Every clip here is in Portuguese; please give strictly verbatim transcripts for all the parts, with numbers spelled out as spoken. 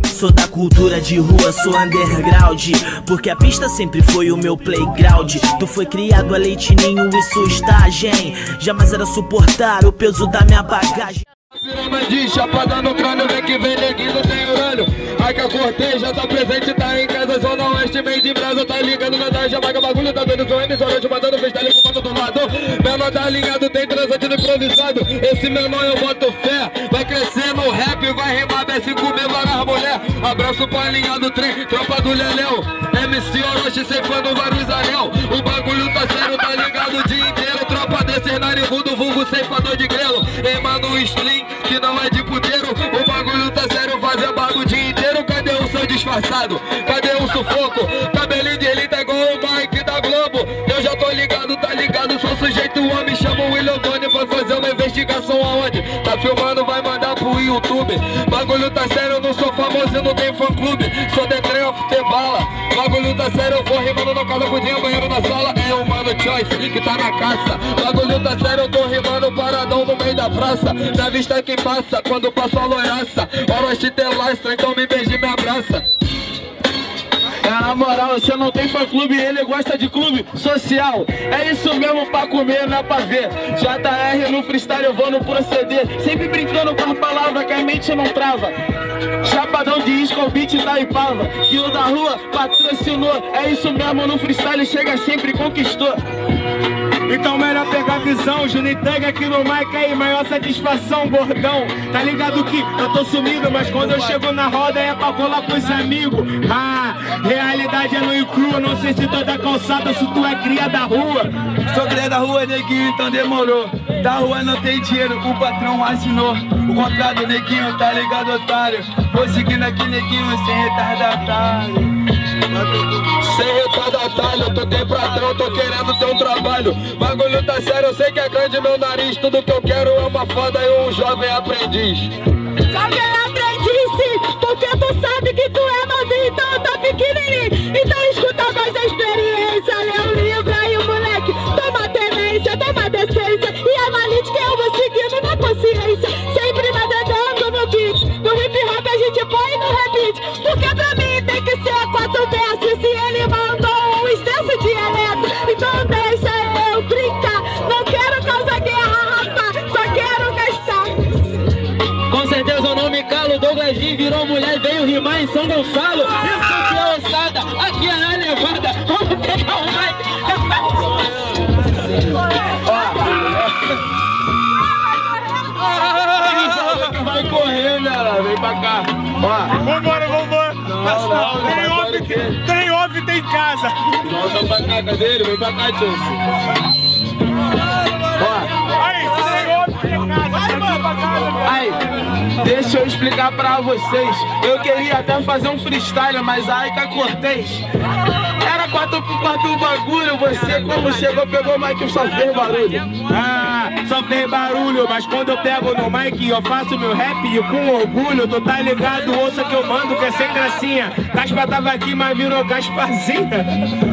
Sou da cultura de rua, sou underground, porque a pista sempre foi o meu playground. Tu foi criado a leite ninho e sustagem, jamais era suportar o peso da minha bagagem. Pirâmide, chapada no crânio, vem que vem neguinho, não tem urânio. Ai que a cortei, já tá presente, tá em casa, zona oeste, meio de brasa, tá ligado na da Jamaica, bagulho tá doido, sou emissora, te mandando freestyle, fumando do lado. Menor tá alinhado, tem transante no improvisado, esse menor eu boto fé, vai crescer no rap, vai rimar, vai se comer várias mulher. Abraço pra linha do trem, tropa do Leléu, M C Orochi, ceifando vários anel. O bagulho tá sério, tá ligado o dia inteiro, tropa desses narigudo, vulgo ceifador de grelo. Emano Slim, que não é de puteiro, o bagulho tá sério, fazer bagulho o dia inteiro. Cadê o seu disfarçado? Cadê o sufoco? Cabelinho de elite é igual o Mike da Globo. Eu já tô ligado, tá ligado, sou sujeito homem, chama o William Tony pra fazer uma investigação aonde? Tá filmando, vai mandar pro YouTube. Bagulho tá sério, eu não sou famoso, eu não tenho fã clube, sou The Train of the Bala. Bagulho tá sério, eu vou rimando na casa, cozinha, banheiro na sala. É o Mano Choice que tá na caça. Bagulho tá sério, eu tô rimando paradão no meio da praça. Na vista quem passa, quando passa a loiraça. Orochi te lastra, então me beije e me abraça. É, na moral, você não tem fã clube, ele gosta de clube social. É isso mesmo, pra comer, não é pra ver. J R no freestyle eu vou no proceder, sempre brincando com as palavras que a mente não trava. Chapadão de isca, o beat da Ipava, que o da rua patrocinou. É isso mesmo, no freestyle chega sempre e conquistou. Então melhor pegar a visão, Juninho Tang aqui no mic aí, maior satisfação, gordão. Tá ligado que eu tô sumido, mas quando eu chego na roda é pra colar com os amigos. Ah, realidade é no e crua, não sei se tu é da calçada, se tu é cria da rua. Sou cria da rua, neguinho, então demorou. Da rua não tem dinheiro, o patrão assinou o contrato, neguinho, tá ligado, otário? Vou seguindo aqui, neguinho, sem retardatário. Sem retardatário, eu tô de patrão, tô querendo ter um trabalho. Bagulho tá sério, eu sei que é grande meu nariz. Tudo que eu quero é uma foda e um jovem aprendiz. Jovem aprendiz, sim, porque tu sabe que tu é novinho, então tá pequenininho. Então escuta a voz da experiência, lê o livro aí, moleque. Toma tenência, toma decência e analite que eu vou seguindo na consciência. Sempre navegando no beat, no hip hop a gente põe no repeat. Porque pra mim tem que ser quatro versos, se ele mandou um extenso dialeto. Então deixa eu brincar, não quero causar guerra, rapaz, só quero gastar. Com certeza eu não me calo, Douglas G virou mulher e veio rimar em São Gonçalo. Isso aqui é ossada, aqui é a levada, vamos pegar o mic. Vai correr, galera, vem pra cá. Ó. Vambora, vambora. Não, não, Trem off, tem, trem off tem casa. Volta pra cá, cadê ele? Vem pra cá, tio. Ó. Aí, trem off tem casa. Vai, mano, pra casa, velho. Aí, deixa eu explicar pra vocês. Eu queria até fazer um freestyle, mas a Aika Cortez era quatro por quatro o bagulho. Você como chegou, pegou o mic e só fez barulho. Ah, só fez barulho, mas quando eu pego no mic eu faço meu rap e com orgulho. Tu tá ligado, ouça que eu mando, que é sem gracinha. Gaspa tava aqui, mas virou Gasparzinha.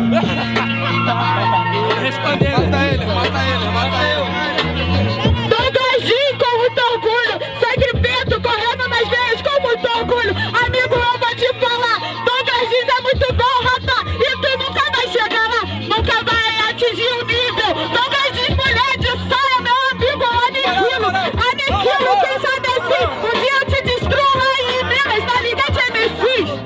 Respondeu. Mata ele, mata ele, mata ele. Douglas G com muito orgulho, sangue preto correndo nas veias com muito orgulho. Amigo, eu vou te falar, Douglas G é muito bom, rapaz, e tu nunca vai chegar lá, nunca vai atingir o nível. Douglas G, mulher de saia, meu amigo, aniquilo, aniquilo, quem sabe assim, um dia eu te destruo aí em Minas, na Liga de M Cs.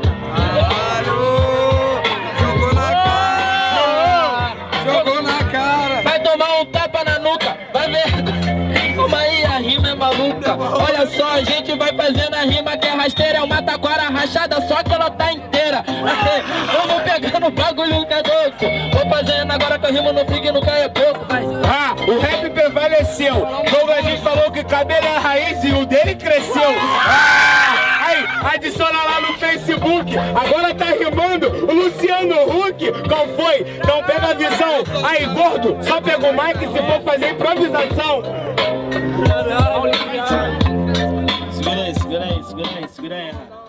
Jogou na cara, jogou na cara. Vai tomar um tapa na nuca, vai ver. Como aí a rima é maluca. Olha só, a gente vai fazendo a rima que é rasteira. É uma taquara rachada, só que ela tá inteira. Vamos pegando o bagulho que é doce. Vou fazendo agora que eu rimo no fig e no cai é pouco. Ah, o rap prevaleceu. Douglas G falou que cabelo é raiz e o dele cresceu. Ah, aí, adiciona lá no Facebook. Agora tá rimando o Luciano Huck. Qual foi? Então pega a visão. Aí, gordo, só pega o mic se for fazer improvisação. Segura aí, segura aí, segura aí, segura aí.